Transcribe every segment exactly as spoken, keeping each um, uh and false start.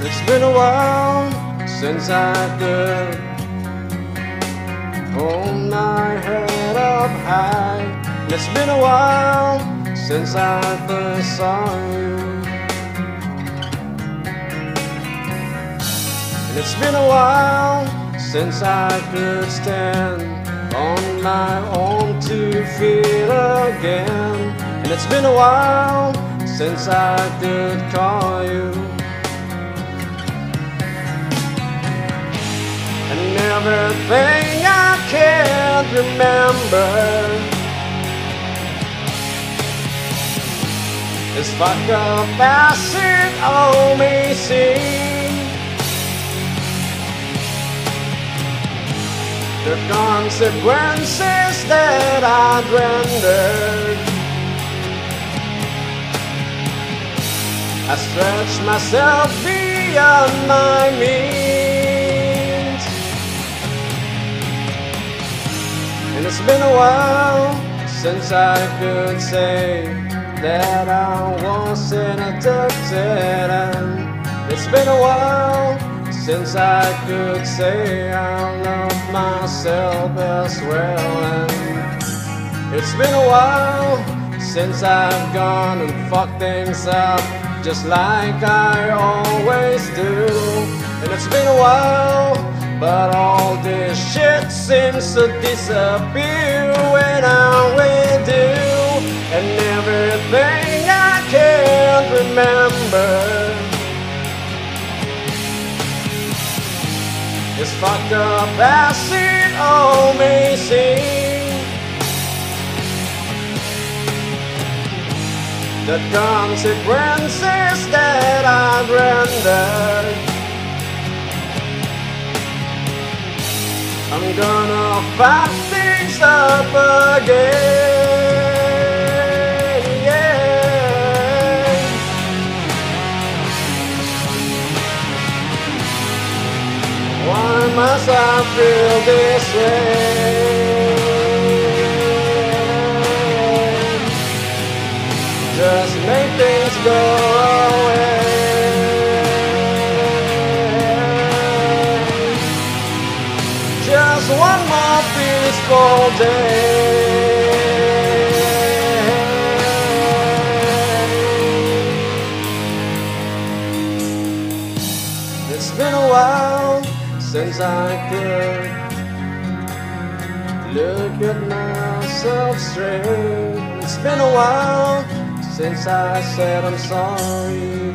It's been a while since I could hold my head up high. And it's been a while since I first saw you. And it's been a while since I could stand on my own two feet again. And it's been a while since I could call you. And everything I can't remember is fucked up as it all may seem. The consequences that I'd rendered, I stretched myself beyond my means. And it's been a while since I could say that I wasn't addicted. And it's been a while since I could say I love myself as well. And it's been a while since I've gone and fucked things up just like I always do. And it's been a while, but all this shit seems to disappear when I'm with you. And everything I can't remember is fucked up as it all may seem. The consequences that I've rendered, I'm gonna fuck things up again, yeah. Why must I feel this way? Just make things go away. Just one more peaceful day. It's been a while since I could look at myself straight. It's been a while since I said I'm sorry.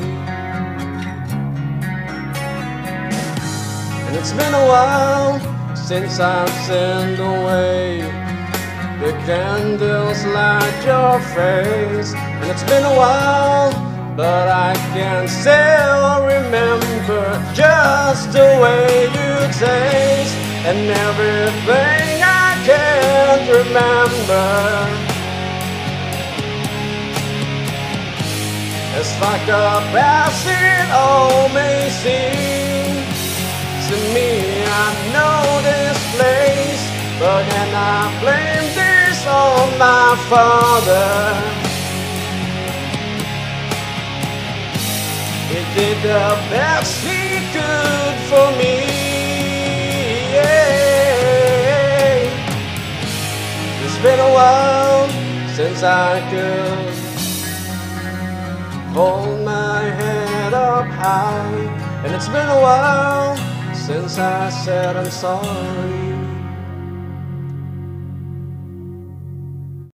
And it's been a while since I've sent away the candles light your face. And it's been a while, but I can still remember just the way you taste. And everything I can't remember as fucked up as it all may seem. To me, I know this place, but can I blame this on my father? He did the best he could for me, yeah. It's been a while since I could hold my head up high. And it's been a while since I said I'm sorry.